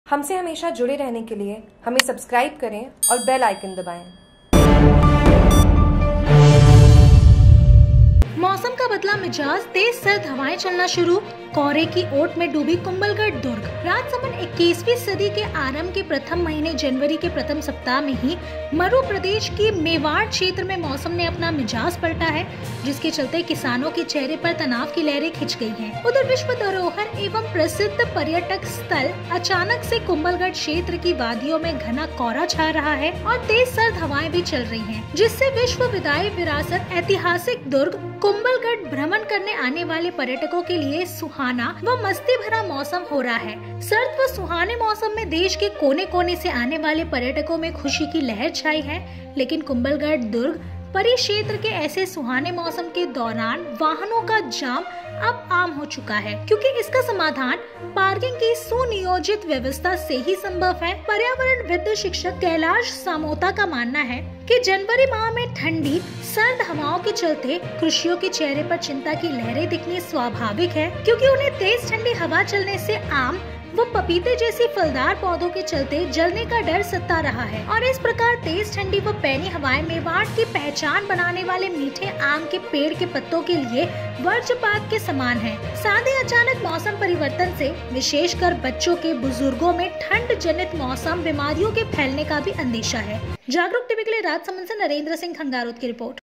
हमसे हमेशा जुड़े रहने के लिए हमें सब्सक्राइब करें और बेल आइकन दबाएं। मौसम का बदला मिजाज, तेज सर्द हवाएं चलना शुरू, कोहरे की ओट में डूबी कुंभलगढ़ दुर्ग। राजसमंद 21वीं सदी के आरंभ के प्रथम महीने जनवरी के प्रथम सप्ताह में ही मरु प्रदेश की मेवाड़ क्षेत्र में मौसम ने अपना मिजाज पलटा है, जिसके चलते किसानों के चेहरे पर तनाव की लहरें खिंच गई हैं। उधर विश्व धरोहर एवं प्रसिद्ध पर्यटक स्थल अचानक से कुंभलगढ़ क्षेत्र की वादियों में घना कोहरा छा रहा है और तेज सर्द हवाएं भी चल रही हैं, जिससे विश्व विदाई विरासत ऐतिहासिक दुर्ग कुंभलगढ़ भ्रमण करने आने वाले पर्यटकों के लिए सुहाना व मस्ती भरा मौसम हो रहा है। सर्द व सुहाने मौसम में देश के कोने कोने से आने वाले पर्यटकों में खुशी की लहर छाई है, लेकिन कुंभलगढ़ दुर्ग परिक्षेत्र के ऐसे सुहाने मौसम के दौरान वाहनों का जाम अब आम हो चुका है, क्योंकि इसका समाधान पार्किंग की सुनियोजित व्यवस्था से ही संभव है। पर्यावरणविद शिक्षक कैलाश सामोता का मानना है कि जनवरी माह में ठंडी सर्द हवाओं के चलते कृषियों के चेहरे पर चिंता की लहरें दिखनी स्वाभाविक है, क्योंकि उन्हें तेज ठंडी हवा चलने से आम वो पपीते जैसी फलदार पौधों के चलते जलने का डर सता रहा है। और इस प्रकार तेज ठंडी व पैनी हवाएं मेवाड़ की पहचान बनाने वाले मीठे आम के पेड़ के पत्तों के लिए वज्रपात के समान है। साथ ही अचानक मौसम परिवर्तन से विशेषकर बच्चों के बुजुर्गों में ठंड जनित मौसम बीमारियों के फैलने का भी अंदेशा है। जागरूक टीवी के लिए राजसमंद से नरेंद्र सिंह खंगारोत की रिपोर्ट।